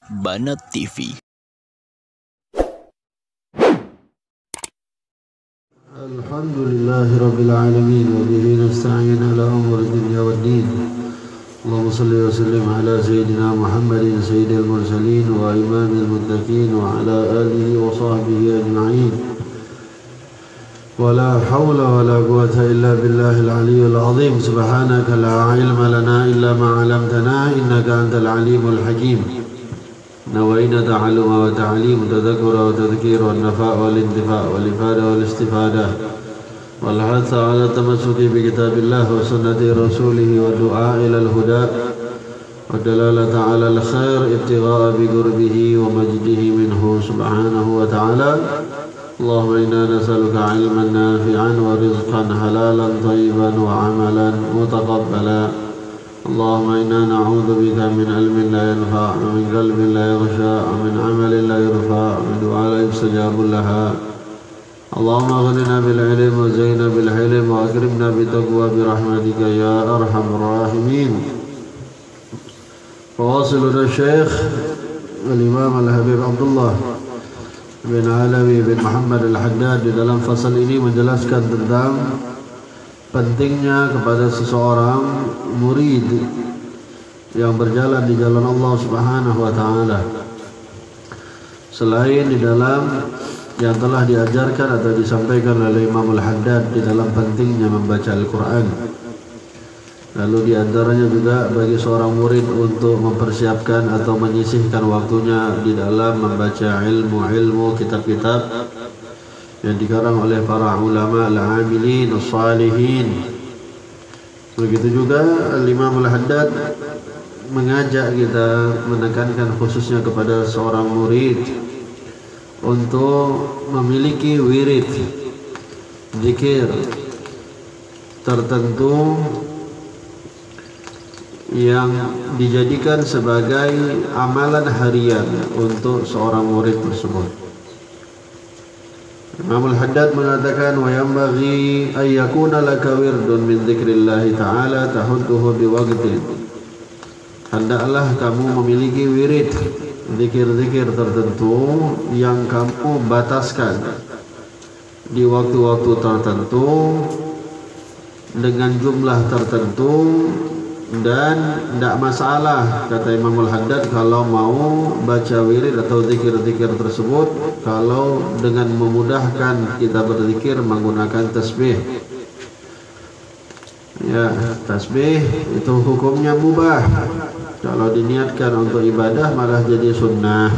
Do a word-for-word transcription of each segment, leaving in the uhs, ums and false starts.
Banat T V. Alhamdulillahi Rabbil Alamin wa bihi nasta'in ala umuri dunya waddin. Allahumma salli wa sallim ala Sayyidina Muhammadin Sayyidil Mursalin wa imamil muttaqin wa ala alihi wa sahbihi ajma'in. Wa la hawla wa la quwwata illa billahil aliyyil azim. Subhanaka la ilma lana illa ma 'allamtana innaka antal alimul hakim. نوينا تعلم وتعليم وتذكر وتذكير والنفاء والانتفاع والإفادة والاستفادة والحث على التمسك بكتاب الله وسنة رسوله والدعاء إلى الهدى والدلالة على الخير ابتغاء بقربه ومجده منه سبحانه وتعالى. اللهم إنا نسألك علما نافعا ورزقا حلالا طيبا وعملا متقبلا. اللهم إنا نعوذ بك من علم لا ينفع ومن قلب لا يخشى ومن عمل لا يرفع ومن دعاء لا يستجاب لها. اللهم اغننا بالعلم وزينا بالحلم وأكرمنا بالتقوى برحمتك يا أرحم الراحمين. فواصلنا الشيخ الإمام الحبيب عبد الله bin Alawi bin Muhammad Al-Haddad di dalam fasal ini menjelaskan tentang pentingnya kepada seseorang murid yang berjalan di jalan Allah Subhanahu wa taala, selain di dalam yang telah diajarkan atau disampaikan oleh Imam Al-Haddad di dalam pentingnya membaca Al-Quran. Lalu di antaranya juga bagi seorang murid untuk mempersiapkan atau menyisihkan waktunya di dalam membaca ilmu-ilmu kitab-kitab yang dikarang oleh para ulama al-amilin as-salihin. Begitu juga Imam Al-Haddad mengajak kita, menekankan khususnya kepada seorang murid untuk memiliki wirid zikir tertentu yang dijadikan sebagai amalan harian untuk seorang murid tersebut. Imam Al-Haddad mengatakan wa yanbaghi ay yakuna laka wirdun min dzikrillah ta'ala tahudduhu biwaqtin. Hendaklah kamu memiliki wirid zikir-zikir tertentu yang kamu bataskan di waktu-waktu tertentu dengan jumlah tertentu, dan tidak masalah kata Imam Al-Haddad kalau mau baca wirid atau zikir-zikir tersebut kalau dengan memudahkan kita berzikir menggunakan tasbih. Ya, tasbih itu hukumnya mubah. Kalau diniatkan untuk ibadah malah jadi sunnah.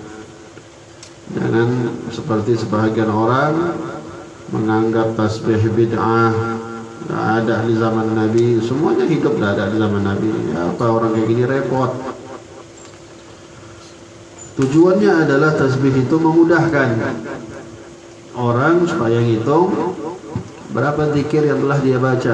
Jangan seperti sebahagian orang menganggap tasbih bid'ah. Tidak ada di zaman Nabi, semuanya hidup tidak ada di zaman Nabi. Ya, apa orang kayak gini repot. Tujuannya adalah tasbih itu memudahkan orang supaya ngitung berapa zikir yang telah dia baca.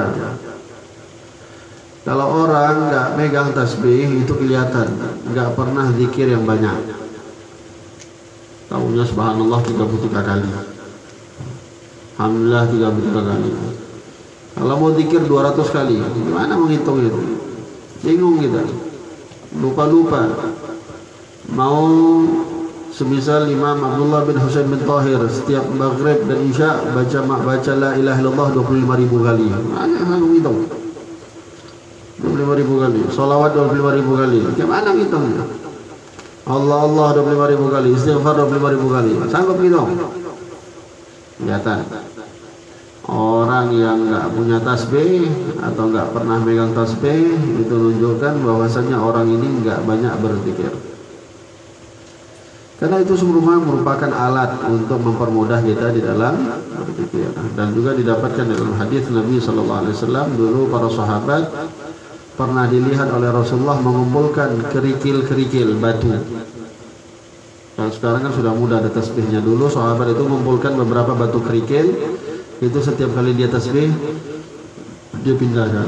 Kalau orang nggak megang tasbih itu kelihatan nggak pernah zikir yang banyak. Tahunya subhanallah tiga puluh tiga kali, alhamdulillah tiga puluh tiga kali. Kalau mau zikir dua ratus kali, gimana menghitung itu? Bingung kita, lupa-lupa. Mau semisal Imam Abdullah bin Husain bin Tahir setiap maghrib dan isya baca baca la ilaha illallah dua puluh lima ribu kali. Mana yang menghitung? dua puluh lima ribu kali. Salawat dua puluh lima ribu kali. Gimana ngitungnya? Allah Allah dua puluh lima ribu kali. Istighfar dua puluh lima ribu kali. Sanggup ngitung? Kelihatan. Orang yang nggak punya tasbih atau nggak pernah megang tasbih itu menunjukkan bahwasanya orang ini nggak banyak berzikir. Karena itu semua merupakan alat untuk mempermudah kita di dalam berzikir. Dan juga didapatkan dalam hadis Nabi Sallallahu Alaihi Wasallam, dulu para sahabat pernah dilihat oleh Rasulullah mengumpulkan kerikil-kerikil batu. Kalau sekarang kan sudah mudah ada tasbihnya. Dulu sahabat itu mengumpulkan beberapa batu kerikil. Itu setiap kali dia tasbih dia pindahkan.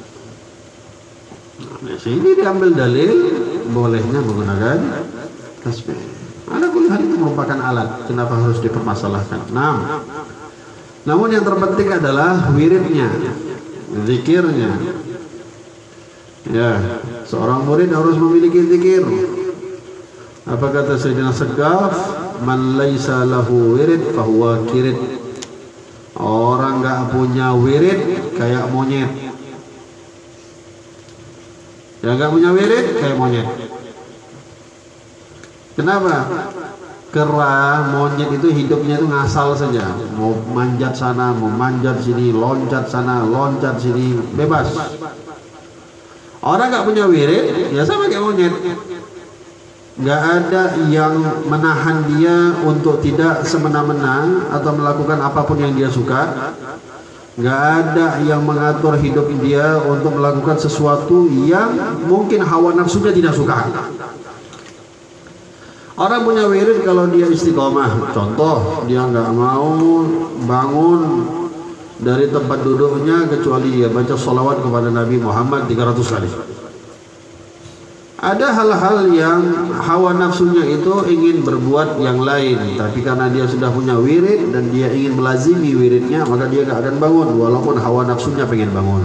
Nah, sini diambil dalil bolehnya menggunakan tasbih. Ada kuliah itu merupakan alat. Kenapa harus dipermasalahkan? Nah, namun yang terpenting adalah wiridnya, zikirnya. Ya, seorang murid harus memiliki zikir. Apa kata Sayyidina Segaf? Man laisa lahu wirid fahuwa kirid. Orang nggak punya wirid kayak monyet. Yang nggak punya wirid kayak monyet. Kenapa? Karena monyet itu hidupnya itu ngasal saja, mau manjat sana, mau manjat sini, loncat sana, loncat sini, bebas. Orang nggak punya wirid, ya sama kayak monyet. Nggak ada yang menahan dia untuk tidak semena-mena atau melakukan apapun yang dia suka. Nggak ada yang mengatur hidup dia untuk melakukan sesuatu yang mungkin hawa nafsunya tidak suka. Orang punya wirid kalau dia istiqomah. Contoh, dia nggak mau bangun dari tempat duduknya kecuali dia baca sholawat kepada Nabi Muhammad tiga ratus kali. Ada hal-hal yang hawa nafsunya itu ingin berbuat yang lain, tapi karena dia sudah punya wirid dan dia ingin melazimi wiridnya, maka dia nggak akan bangun walaupun hawa nafsunya pengen bangun.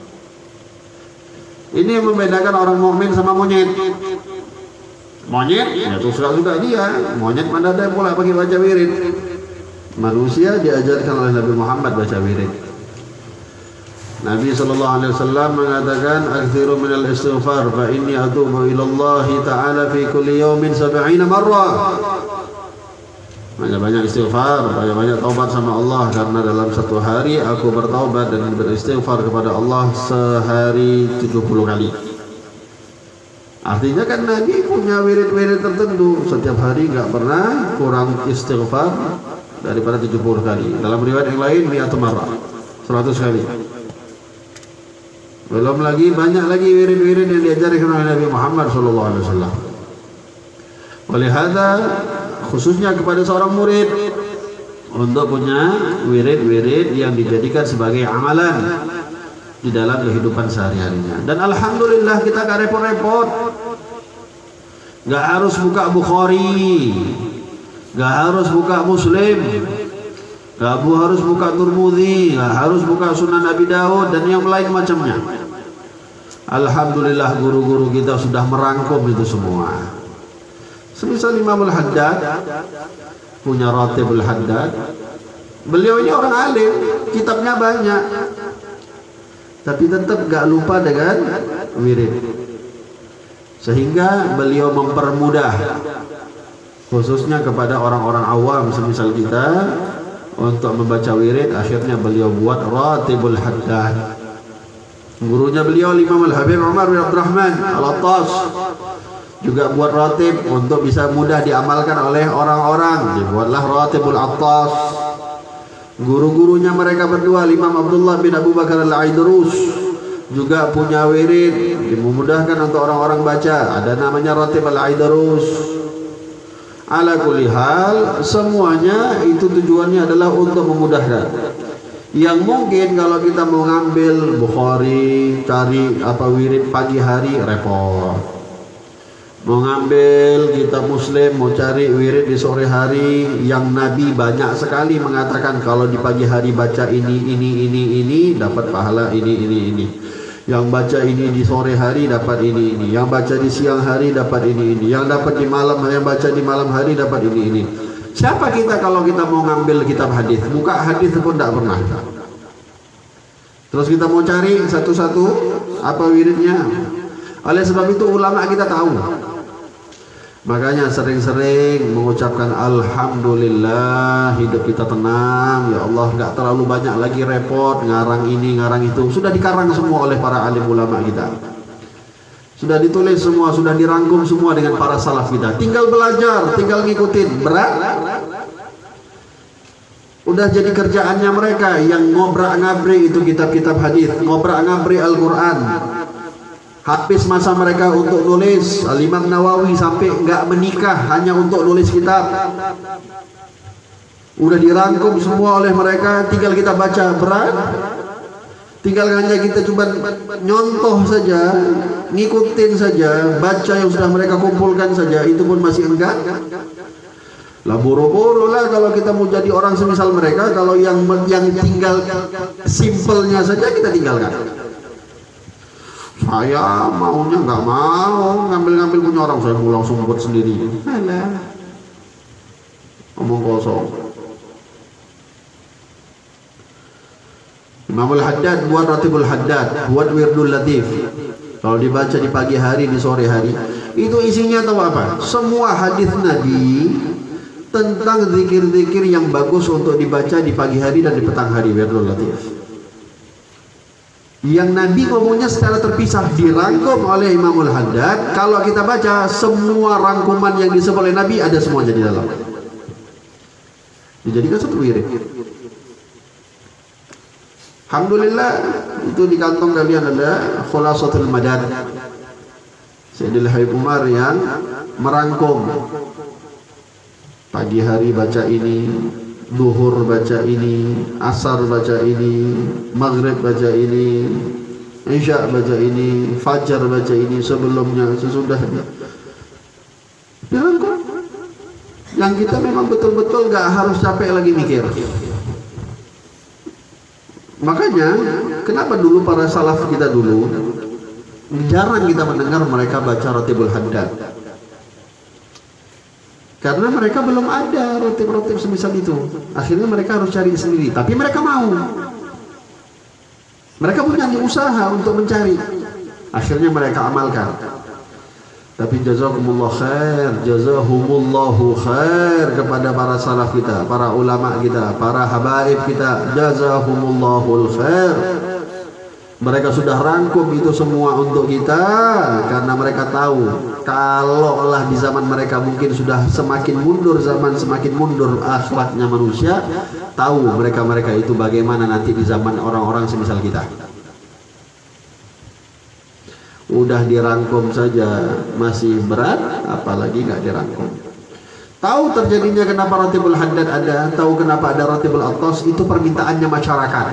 Ini yang membedakan orang mukmin sama monyet. Monyet, ya suka-suka dia. Monyet mana ada yang pula pakai baca wirid. Manusia diajarkan oleh Nabi Muhammad baca wirid. Nabi sallallahu alaihi wasallam mengatakan, "Aktsiru minal istighfar fa inni atubu ila Allah taala fi kulli yawmin sab'ina marrah." Banyak-banyak istighfar, banyak-banyak taubat sama Allah, karena dalam satu hari aku bertaubat dan beristighfar kepada Allah sehari tujuh puluh kali. Artinya kan Nabi punya wirid-wirid tertentu, setiap hari nggak pernah kurang istighfar daripada tujuh puluh kali. Dalam riwayat yang lain mi'atu marrah, seratus kali. Belum lagi banyak lagi wirid-wirid yang diajarkan oleh Nabi Muhammad sallallahu alaihi wasallam. Oleh hadza, khususnya kepada seorang murid untuk punya wirid-wirid yang dijadikan sebagai amalan di dalam kehidupan sehari-harinya. Dan alhamdulillah kita gak repot-repot, gak harus buka Bukhari, gak harus buka Muslim, gak harus buka Tirmidzi, gak harus buka Sunan Abi Dawud dan yang lain macamnya. Alhamdulillah guru-guru kita sudah merangkum itu semua. Semisal Imam Al-Haddad punya Ratibul Haddad. Beliau ini orang alim, kitabnya banyak, tapi tetap gak lupa dengan wirid. Sehingga beliau mempermudah khususnya kepada orang-orang awam semisal kita untuk membaca wirid. Akhirnya beliau buat Ratibul Haddad. Gurunya beliau Imam Al-Habib Umar bin Abdurrahman Al-Attas juga buat ratib untuk bisa mudah diamalkan oleh orang-orang. Dibuatlah Ratibul Attas. Guru-gurunya mereka berdua, Imam Abdullah bin Abu Bakar Al-Aidrus, juga punya wirid dimudahkan untuk orang-orang baca. Ada namanya Ratib Al-Aidrus. Ala kulli hal, semuanya itu tujuannya adalah untuk memudahkan. Yang mungkin kalau kita mau ngambil Bukhari, cari apa wirid pagi hari, repot. Mau ngambil kitab Muslim, mau cari wirid di sore hari, yang Nabi banyak sekali mengatakan kalau di pagi hari baca ini, ini, ini, ini, dapat pahala ini, ini, ini. Yang baca ini di sore hari dapat ini, ini. Yang baca di siang hari dapat ini, ini. Yang dapat di malam, yang baca di malam hari dapat ini, ini. Siapa kita kalau kita mau ngambil kitab hadis? Buka hadis pun tidak pernah. Terus kita mau cari satu-satu apa wiridnya. Oleh sebab itu ulama kita tahu. Makanya sering-sering mengucapkan alhamdulillah, hidup kita tenang, ya Allah, nggak terlalu banyak lagi repot ngarang ini ngarang itu. Sudah dikarang semua oleh para alim ulama kita. Sudah ditulis semua, sudah dirangkum semua dengan para salaf kita. Tinggal belajar, tinggal ngikutin. Berat? Udah jadi kerjaannya mereka yang ngobrak-ngabri itu kitab-kitab hadis, ngobrak-ngabri Al-Quran. Habis masa mereka untuk nulis. Al-Imam Nawawi sampai nggak menikah hanya untuk nulis kitab. Udah dirangkum semua oleh mereka, tinggal kita baca. Berat? Tinggal hanya kita coba nyontoh saja, ngikutin saja, baca yang sudah mereka kumpulkan saja, itu pun masih enggak. Lah buru-buru lah kalau kita mau jadi orang semisal mereka. Kalau yang yang tinggal simpelnya saja kita tinggalkan. Saya maunya nggak mau ngambil-ngambil punya punya orang, saya mau langsung buat sendiri. Alah, omong kosong. Imamul Haddad buat Ratibul Haddad, buat Wirdul Latif. Kalau dibaca di pagi hari, di sore hari, itu isinya tahu apa? Semua hadis Nabi tentang zikir-zikir yang bagus untuk dibaca di pagi hari dan di petang hari, Wirdul Latif. Yang Nabi ngomongnya secara terpisah, dirangkum oleh Imamul Haddad. Kalau kita baca, semua rangkuman yang disebut oleh Nabi ada semuanya di dalam. Dijadikan satu wirid. Alhamdulillah, itu di kantong kalian ada Khulasatul Madad Sayyidil Habib Umar yang merangkum. Pagi hari baca ini, duhur baca ini, asar baca ini, maghrib baca ini, isya baca ini, fajar baca ini, sebelumnya, sesudahnya. Dirangkum. Yang kita memang betul-betul gak harus capek lagi mikir. Makanya kenapa dulu para salaf kita dulu jarang kita mendengar mereka baca Ratibul Haddad, karena mereka belum ada ratib-ratib semisal itu. Akhirnya mereka harus cari sendiri, tapi mereka mau, mereka punya usaha untuk mencari, akhirnya mereka amalkan. Tapi jazakumullah khair, jazahumullahu khair kepada para salaf kita, para ulama kita, para habaib kita, jazahumullahul khair. Mereka sudah rangkum itu semua untuk kita, karena mereka tahu kalau Allah di zaman mereka mungkin sudah semakin mundur zaman, semakin mundur akhlaknya manusia, tahu mereka-mereka itu bagaimana nanti di zaman orang-orang semisal kita. Udah dirangkum saja masih berat, apalagi nggak dirangkum. Tahu terjadinya kenapa Ratibul Haddad ada, tahu kenapa ada Ratibul Attas, itu permintaannya masyarakat.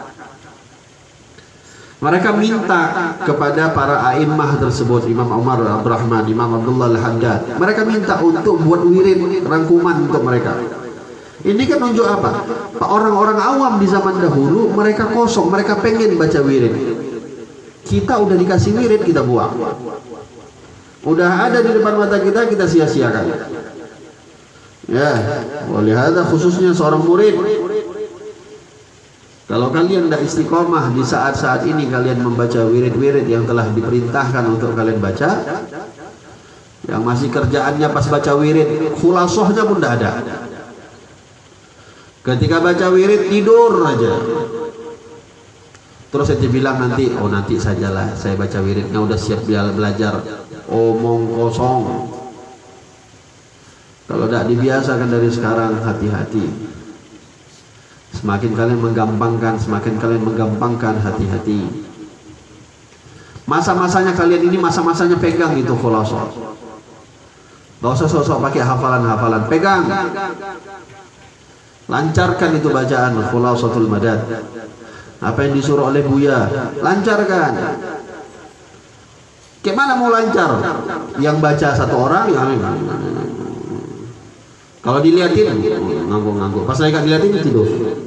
Mereka minta kepada para a'immah tersebut, Imam Umar Abdurrahman, Imam Abdullah Al-Haddad, mereka minta untuk buat wirid rangkuman untuk mereka. Ini kan nunjuk apa? Orang-orang awam di zaman dahulu mereka kosong, mereka pengen baca wirid. Kita udah dikasih wirid, kita buang. Udah ada di depan mata kita, kita sia-siakan. Ya, oleh hada khususnya seorang murid. Kalau kalian tidak istiqomah di saat-saat ini, kalian membaca wirid-wirid yang telah diperintahkan untuk kalian baca, yang masih kerjaannya pas baca wirid, khulasohnya pun tidak ada. Ketika baca wirid tidur aja. Terus saya bilang nanti, oh nanti sajalah saya baca wiridnya, udah siap belajar. Omong kosong. Kalau tidak dibiasakan dari sekarang, hati-hati. Semakin kalian menggampangkan, semakin kalian menggampangkan, hati-hati. Masa-masanya kalian ini, masa-masanya pegang itu khulasoh. Gak usah sosok pakai hafalan-hafalan, pegang. Lancarkan itu bacaan Khulasatul Madad. Apa yang disuruh oleh Buya, lancarkan. Gimana mau lancar? Yang baca satu orang, yang kalau dilihatin ngangguk-ngangguk, pas lagi gak dilihatin tidur.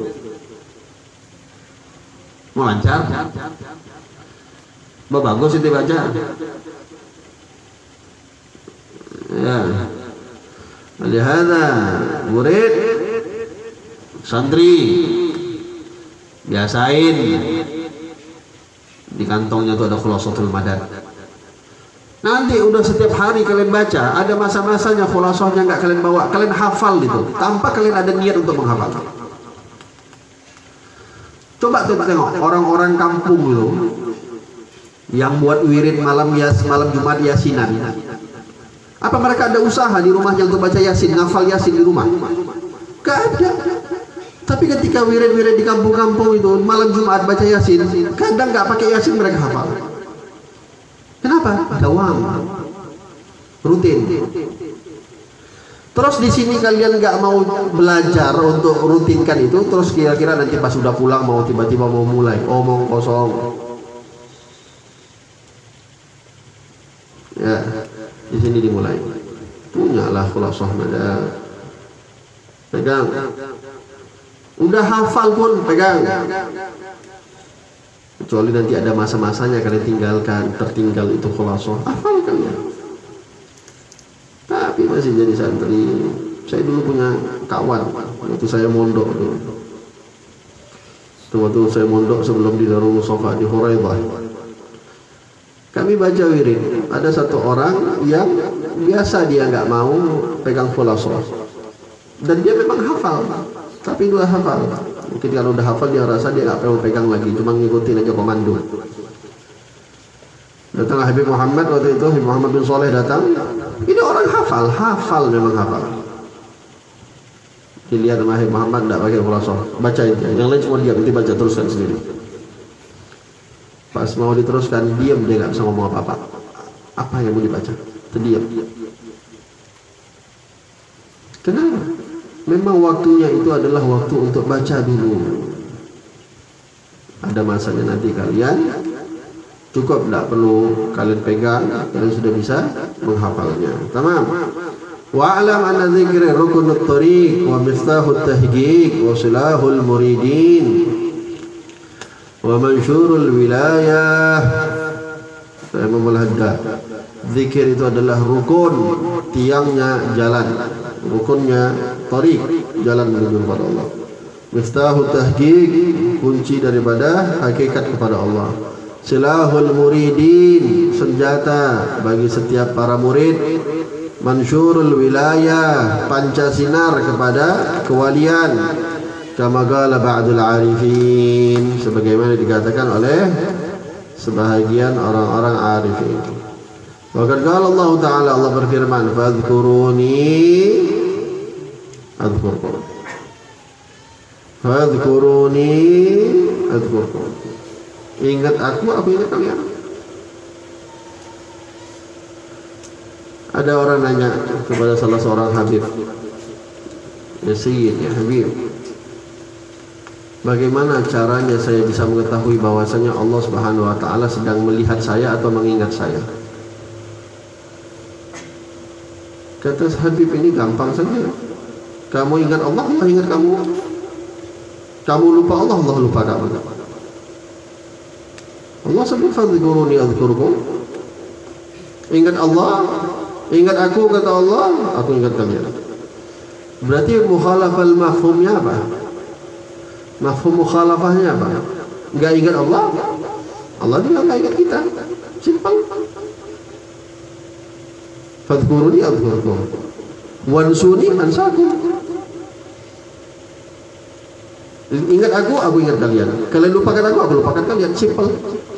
Mau lancar? Bah, bagus itu baca. Ya. Lihatlah murid, santri, biasain di kantongnya tuh ada Khulasatul Madad. Nanti udah setiap hari kalian baca, ada masa-masanya khulasohnya nggak kalian bawa, kalian hafal itu tanpa kalian ada niat untuk menghafal. Coba tuh tengok orang-orang kampung lo yang buat wirid malam yas malam Jumat yasinan. Apa mereka ada usaha di rumahnya untuk baca yasin, ngafal yasin di rumah? Gak ada. Tapi ketika wirid-wirid di kampung-kampung itu malam Jumat baca yasin, kadang nggak pakai yasin mereka hafal. Kenapa? Dawam, rutin. Terus di sini kalian nggak mau belajar untuk rutinkan itu, terus kira-kira nanti pas sudah pulang mau tiba-tiba mau mulai omong kosong. Ya, di sini dimulai. Punyalah Khulasatul Madad. Pegang. Udah hafal pun pegang. Kecuali nanti ada masa-masanya kalian tinggalkan, tertinggal itu khulasoh, hafalkan ya. masih jadi santri. Saya dulu punya kawan waktu saya mondok dulu. Waktu saya mondok sebelum di Darul Mustafa di Huraidah. Kami baca wirid. Ada satu orang yang biasa dia nggak mau pegang khulasah. Dan dia memang hafal, tapi dua hafal. Mungkin kalau udah hafal dia rasa dia nggak perlu pegang lagi, cuma ngikutin aja komando. Datang Habib Muhammad waktu itu, Habib Muhammad bin Soleh datang. Ini orang hafal, hafal memang hafal. Dilihat sama Habib Muhammad tidak pakai khulasah, baca itu. Yang lain cuma diam, nanti baca teruskan sendiri. Pas mau diteruskan, diam, dia nggak bisa ngomong apa-apa. Apa yang mau dibaca? Terdiam. Kenapa? Memang waktunya itu adalah waktu untuk baca dulu. Ada masanya nanti kalian cukup, tidak perlu kalian pegang, kalian sudah bisa menghafalnya. Tamam. Wa'lam anna dzikra rukunut thariq wa miftahut tahqiq wa silahul muridin wa mansyurul wilayah. Saya memulahda. Zikir itu adalah rukun, tiangnya jalan, rukunnya thariq, jalan menuju kepada Allah. Miftahut tahqiq, kunci daripada hakikat kepada Allah. Silahul muridin, senjata bagi setiap para murid. Mansyurul wilayah, panca sinar kepada kewalian. Kama qala ba'dul arifin, sebagaimana dikatakan oleh sebahagian orang-orang arifin. Wa qad qala Allah Ta'ala, Allah berfirman, fadhkuruni adhkurkum. Fadhkuruni adhkurkum. Ingat aku, aku ingat kalian. Ada orang nanya kepada salah seorang Habib, ya Sayyid, ya Habib, bagaimana caranya saya bisa mengetahui bahwasanya Allah Subhanahu wa Ta'ala sedang melihat saya atau mengingat saya? Kata Habib, ini gampang saja. Kamu ingat Allah, Allah ingat kamu. Kamu lupa Allah, Allah lupa kamu. Allah sebut fadhkuruni adhkurkum. Ingat Allah, ingat aku, kata Allah, aku ingat kalian. Berarti mukhalafal mafhumnya apa? Mafhum mukhalafahnya apa? Enggak ingat Allah, Allah juga enggak ingat kita. Simpel. Fadhkuruni adhkurkum wansuni ansakum. Ingat aku, aku ingat kalian. Kalian lupakan aku, aku lupakan kalian. Simpel.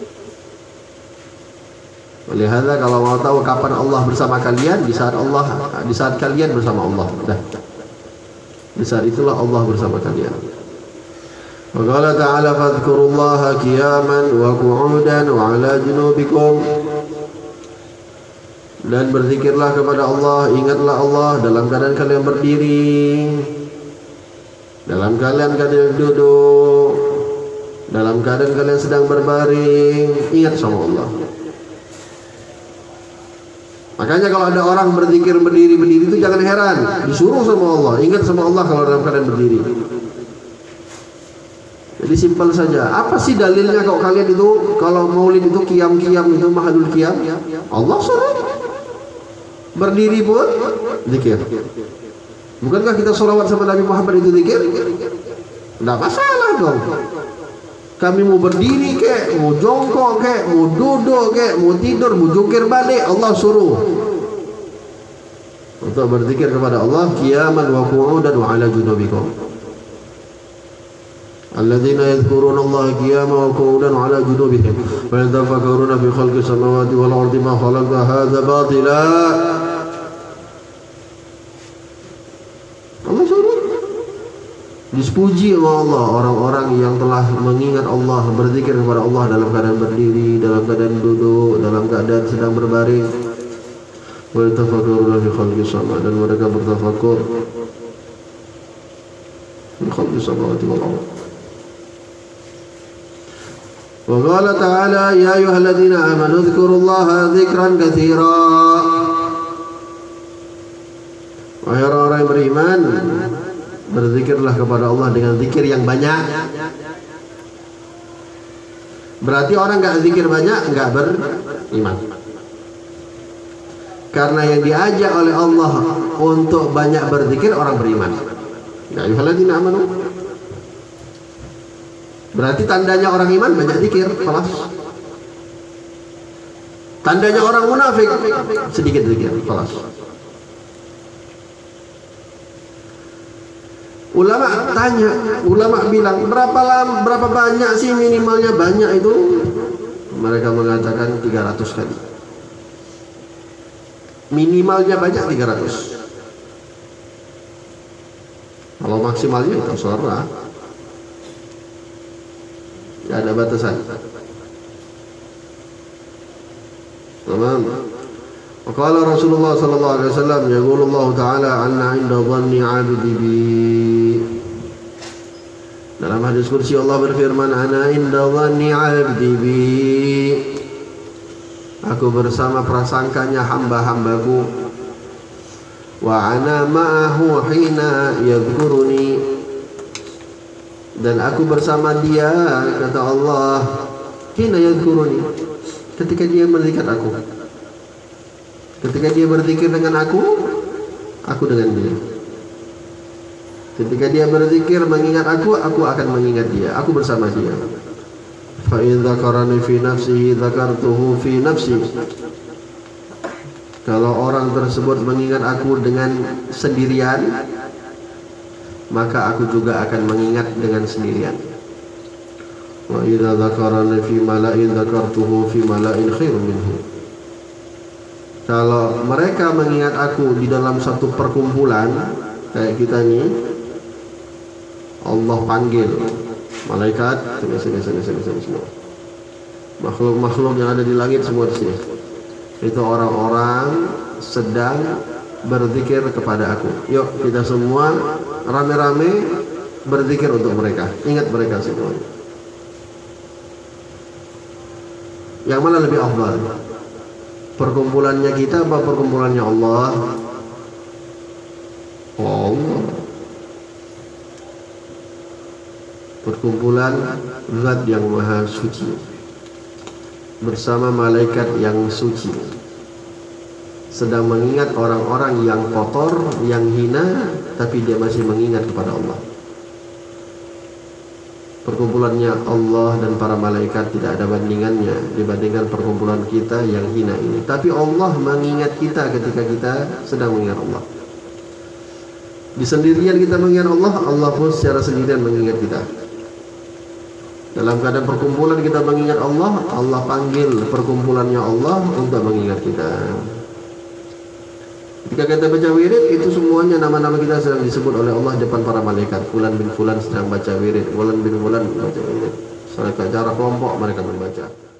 Oleh hal kalau mau tahu kapan Allah bersama kalian, di saat Allah, di saat kalian bersama Allah. Dah. Di saat itulah Allah bersama kalian. Wa qala ta'ala fadhkurullaha qiyaman wa qu'udan wa 'ala junubikum. Dan berzikirlah kepada Allah, ingatlah Allah dalam keadaan kalian berdiri, dalam keadaan kalian duduk, dalam keadaan kalian sedang berbaring. Ingat sama Allah. Makanya kalau ada orang berzikir berdiri-berdiri itu jangan heran, disuruh sama Allah, ingat sama Allah kalau dalam keadaan berdiri. Jadi simpel saja. Apa sih dalilnya kalau kalian itu, kalau maulid itu qiyam-qiyam itu mahadul qiyam? Allah suruh. Berdiri pun zikir. Bukankah kita sholawat sama Nabi Muhammad itu zikir? Tidak masalah dong. Kami mau berdiri kek, mau jongkok kek, mau duduk kek, mau tidur, mau jungkir balik, Allah suruh untuk berzikir kepada Allah qiyaman wa qu'udan wa 'ala junubikum. Alladzina yadhkuruna Allah qiyaman wa qu'udan wa 'ala junubihim wa yatafakkaruna fi khalqis samawati wal ardi ma khalaqa hadza batila. Allah suruh. Dipuji oleh Allah orang-orang yang telah mengingat Allah, berzikir kepada Allah dalam keadaan berdiri, dalam keadaan duduk, dalam keadaan sedang berbaring. Wa yatafakkaruna fi khalqis sama, dan mereka bertafakkur fi khalqis samawati wal ardh. Wa qala ta'ala ya ayyuhalladzina amanu dzkurullaha dzikran katsira. Wahai orang-orang yang beriman, berzikirlah kepada Allah dengan zikir yang banyak. Berarti orang nggak zikir banyak nggak beriman. Karena yang diajak oleh Allah untuk banyak berzikir orang beriman. Ya ayyuhalladzina amanu. Berarti tandanya orang iman banyak zikir, kelas. Tandanya orang munafik sedikit zikir, kelas. Ulama tanya, ulama bilang berapa lama, berapa banyak sih minimalnya banyak itu? Mereka mengatakan tiga ratus kali. Minimalnya banyak tiga ratus. Kalau maksimalnya itu terserah. Tidak ada batasan. Tamam. Qala Rasulullah sallallahu alaihi wasallam, yaqulu Allah taala anna 'inda dhanni 'abdi bi. Dalam hadis kursi Allah berfirman, ana 'inda dhanni 'abdi bi. Aku bersama prasangkanya hamba-hambaku. Wa ana ma'ahu hina yadhkuruni. Dan aku bersama dia, kata Allah, hina yadhkuruni, ketika dia berzikir aku. Ketika dia berzikir dengan aku, aku dengan dia. Ketika dia berzikir mengingat aku, aku akan mengingat dia. Aku bersama dia. Fa in dzakarani fi nafsihi dzakartuhu fi nafsi. Kalau orang tersebut mengingat aku dengan sendirian, maka aku juga akan mengingat dengan sendirian. Wa idza dzakarani fi mala'in dzakartuhu fi mala'in khairin minhu. Kalau mereka mengingat aku di dalam satu perkumpulan kayak kita ini, Allah panggil malaikat, sini sini sini sini sini semua. Makhluk-makhluk yang ada di langit semua di sini. Itu orang-orang sedang berzikir kepada aku. Yuk kita semua rame-rame berzikir untuk mereka. Ingat mereka semua. Yang mana lebih afdal? Perkumpulannya kita apa perkumpulannya Allah? Oh, Allah. Perkumpulan Zat yang Maha Suci bersama malaikat yang suci sedang mengingat orang-orang yang kotor, yang hina, tapi dia masih mengingat kepada Allah. Perkumpulannya Allah dan para malaikat tidak ada bandingannya dibandingkan perkumpulan kita yang hina ini. Tapi Allah mengingat kita ketika kita sedang mengingat Allah. Di sendirian kita mengingat Allah, Allah pun secara sendirian mengingat kita. Dalam keadaan perkumpulan kita mengingat Allah, Allah panggil perkumpulannya Allah untuk mengingat kita. Ketika kita baca wirid, itu semuanya nama-nama kita sedang disebut oleh Allah depan para malaikat. Fulan bin Fulan sedang baca wirid, Fulan bin Fulan baca wirid. Secara kelompok mereka membaca.